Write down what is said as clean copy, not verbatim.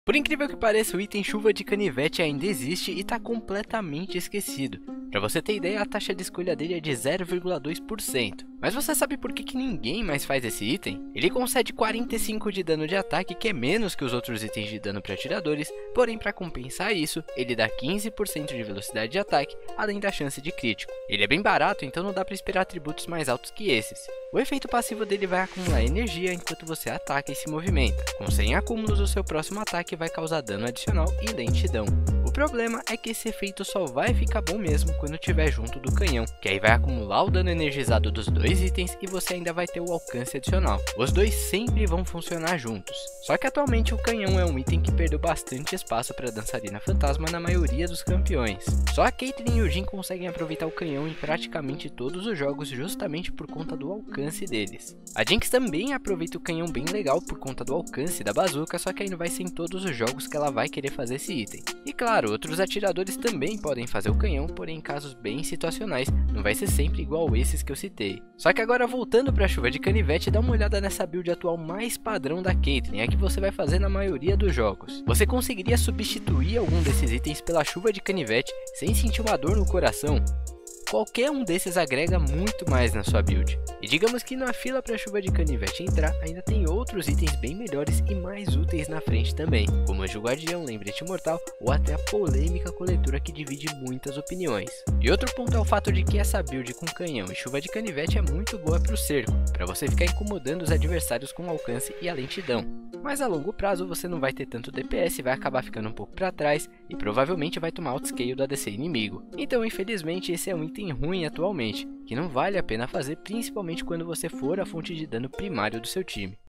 Por incrível que pareça, o item chuva de canivete ainda existe e está completamente esquecido. Para você ter ideia, a taxa de escolha dele é de 0,2%. Mas você sabe por que ninguém mais faz esse item? Ele concede 45 de dano de ataque, que é menos que os outros itens de dano para atiradores, porém para compensar isso, ele dá 15% de velocidade de ataque, além da chance de crítico. Ele é bem barato, então não dá para esperar atributos mais altos que esses. O efeito passivo dele vai acumular energia enquanto você ataca e se movimenta. Com 100 acúmulos, o seu próximo ataque vai causar dano adicional e lentidão. O problema é que esse efeito só vai ficar bom mesmo quando estiver junto do canhão, que aí vai acumular o dano energizado dos dois itens e você ainda vai ter o alcance adicional. Os dois sempre vão funcionar juntos. Só que atualmente o canhão é um item que perdeu bastante espaço para a dançarina fantasma na maioria dos campeões. Só a Caitlyn e o Jhin conseguem aproveitar o canhão em praticamente todos os jogos justamente por conta do alcance deles. A Jinx também aproveita o canhão bem legal por conta do alcance da bazuca, só que aí não vai ser em todos os jogos que ela vai querer fazer esse item. E claro, outros atiradores também podem fazer o canhão, porém em casos bem situacionais, não vai ser sempre igual esses que eu citei. Só que agora voltando para a chuva de canivete, dá uma olhada nessa build atual mais padrão da Caitlyn, é a que você vai fazer na maioria dos jogos. Você conseguiria substituir algum desses itens pela chuva de canivete sem sentir uma dor no coração? Qualquer um desses agrega muito mais na sua build. E digamos que na fila para a chuva de canivete entrar, ainda tem outros itens bem melhores e mais úteis na frente também, como Anjo Guardião, Lembrete Mortal ou até a polêmica coletura que divide muitas opiniões. E outro ponto é o fato de que essa build com canhão e chuva de canivete é muito boa para o cerco, para você ficar incomodando os adversários com o alcance e a lentidão. Mas a longo prazo você não vai ter tanto DPS e vai acabar ficando um pouco para trás e provavelmente vai tomar outscale do ADC inimigo. Então infelizmente esse é um item ruim atualmente, que não vale a pena fazer, principalmente quando você for a fonte de dano primário do seu time.